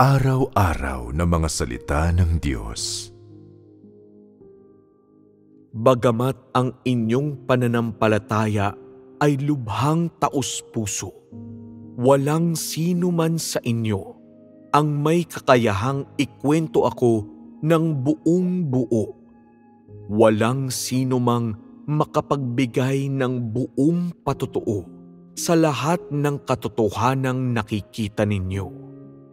Pang-araw-araw na mga salita ng Diyos. Bagamat ang inyong pananampalataya ay lubhang taos-puso, walang sino man sa inyo ang may kakayahang ikwento ako ng buong buo. Walang sino mang makapagbigay ng buong patotoo sa lahat ng katotohanang nakikita ninyo.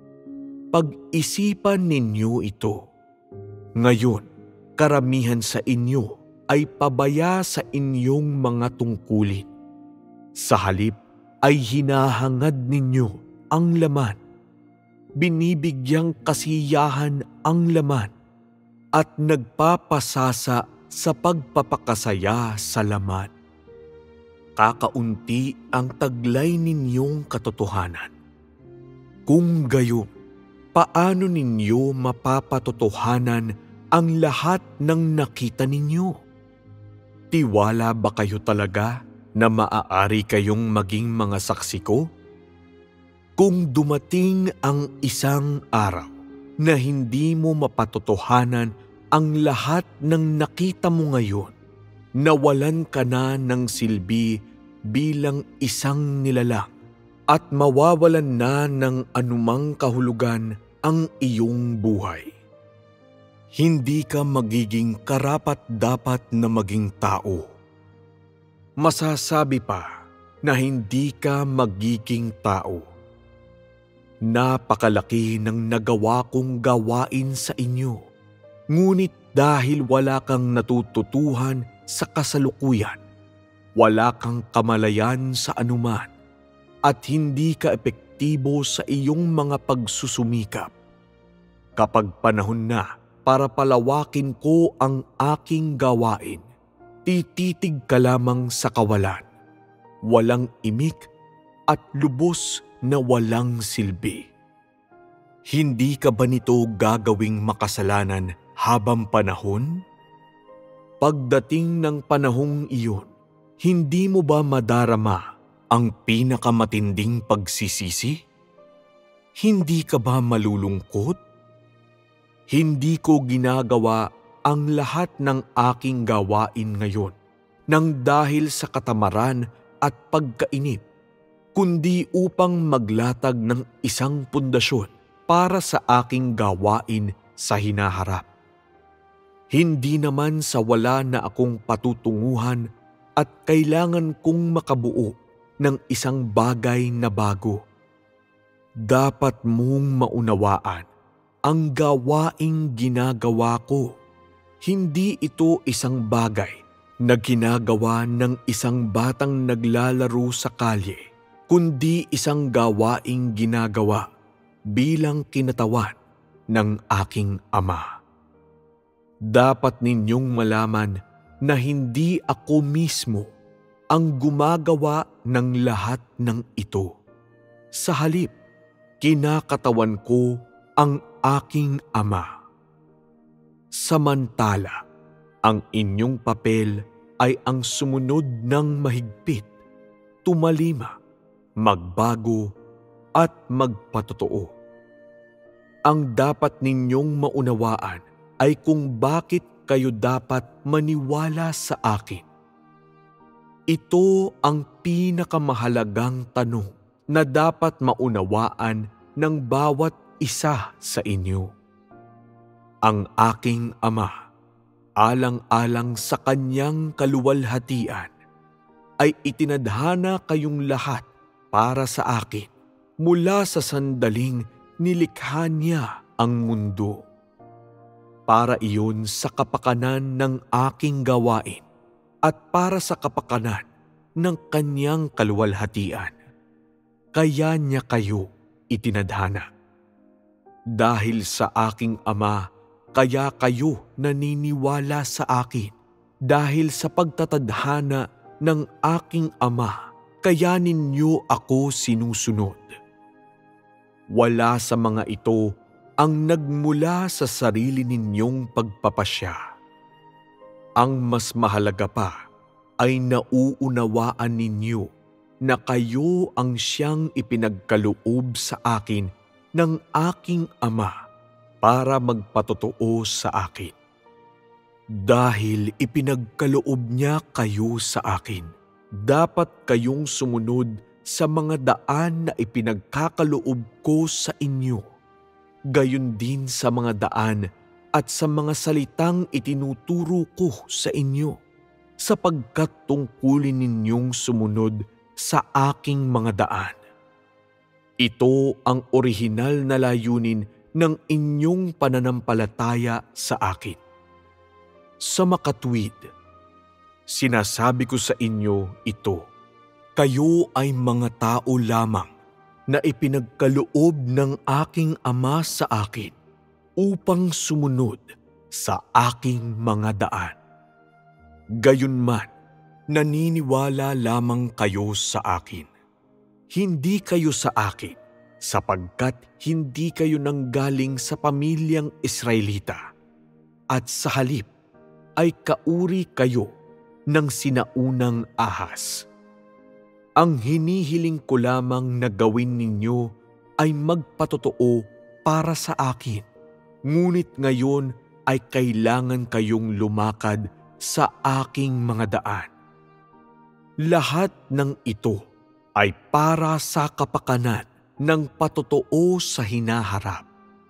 Pag-isipan ninyo ito. Ngayon, karamihan sa inyo ay pabaya sa inyong mga tungkulin. Sa halip ay hinahangad ninyo ang laman. Binibigyang kasiyahan ang laman at nagpapasasa sa pagpapakasaya sa laman. Kakaunti ang taglay ninyong katotohanan. Kung gayon, paano ninyo mapapatotohanan ang lahat ng nakita ninyo? Tiwala ba kayo talaga na maaari kayong maging mga saksi ko? Kung dumating ang isang araw na hindi mo mapatotohanan ang lahat ng nakita mo ngayon, nawalan ka na ng silbi bilang isang nilalang at mawawalan na ng anumang kahulugan ang iyong buhay. Hindi ka magiging karapat-dapat na maging tao. Masasabi pa na hindi ka magiging tao. Napakalaki ng nagawa kong gawain sa inyo, ngunit dahil wala kang natututuhan sa kasalukuyan, wala kang kamalayan sa anuman, at hindi ka epektibo sa iyong mga pagsusumikap. Kapag panahon na para palawakin ko ang aking gawain, tititig ka lamang sa kawalan, walang imik at lubos na walang silbi. Hindi ka ba nito gagawing makasalanan habang panahon? Pagdating ng panahong iyon, hindi mo ba madarama ang pinakamatinding pagsisisi? Hindi ka ba malulungkot? Hindi ko ginagawa ang lahat ng aking gawain ngayon nang dahil sa katamaran at pagkainip, kundi upang maglatag ng isang pundasyon para sa aking gawain sa hinaharap. Hindi naman sa wala na akong patutunguhan at kailangan kong makabuo ng isang bagay na bago. Dapat mong maunawaan ang gawaing ginagawa ko. Hindi ito isang bagay na ginagawa ng isang batang naglalaro sa kalye, kundi isang gawaing ginagawa bilang kinatawan ng aking Ama. Dapat ninyong malaman na hindi ako mismo ang gumagawa ng lahat ng ito. Sa halip, kinakatawan ko ang aking Ama. Samantala, ang inyong papel ay ang sumunod ng mahigpit, tumalima, magbago at magpatotoo. Ang dapat ninyong maunawaan ay kung bakit kayo dapat maniwala sa akin. Ito ang pinakamahalagang tanong na dapat maunawaan ng bawat isa sa inyo. Ang aking Ama, alang-alang sa kanyang kaluwalhatian, ay itinadhana kayong lahat para sa akin mula sa sandaling nilikha niya ang mundo. Para iyon sa kapakanan ng aking gawain at para sa kapakanan ng kanyang kaluwalhatian. Kaya niya kayo itinadhana. Dahil sa aking Ama, kaya kayo naniniwala sa akin. Dahil sa pagtatadhana ng aking Ama, kaya ninyo ako sinusunod. Wala sa mga ito ang nagmula sa sarili ninyong pagpapasya. Ang mas mahalaga pa ay nauunawaan ninyo na kayo ang siyang ipinagkaloob sa akin ng aking Ama para magpatotoo sa akin. Dahil ipinagkaloob niya kayo sa akin, dapat kayong sumunod sa mga daan na ipinagkakaloob ko sa inyo. Gayon din sa mga daan at sa mga salitang itinuturo ko sa inyo, sapagkat tungkulin ninyong sumunod sa aking mga daan. Ito ang orihinal na layunin ng inyong pananampalataya sa akin. Sa makatwid, sinasabi ko sa inyo ito, kayo ay mga tao lamang na ipinagkaloob ng aking Ama sa akin upang sumunod sa aking mga daan. Gayunman, naniniwala lamang kayo sa akin. Hindi kayo sa akin, sapagkat hindi kayo nanggaling sa pamilyang Israelita, at sa halip ay kauri kayo ng sinaunang ahas. Ang hinihiling ko lamang na gawin ninyo ay magpatotoo para sa akin, ngunit ngayon ay kailangan kayong lumakad sa aking mga daan. Lahat ng ito ay para sa kapakanan ng patotoo sa hinaharap.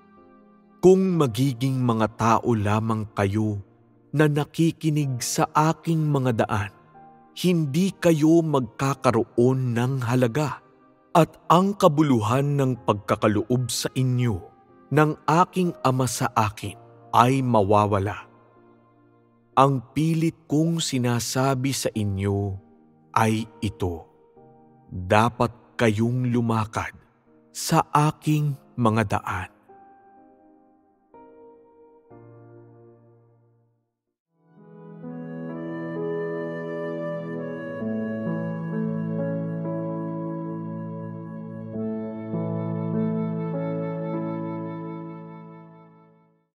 Kung magiging mga tao lamang kayo na nakikinig sa aking mga daan, hindi kayo magkakaroon ng halaga, at ang kabuluhan ng pagkakaloob sa inyo ng aking Ama sa akin ay mawawala. Ang pilit kong sinasabi sa inyo ay ito: dapat kayong lumakad sa aking mga daan.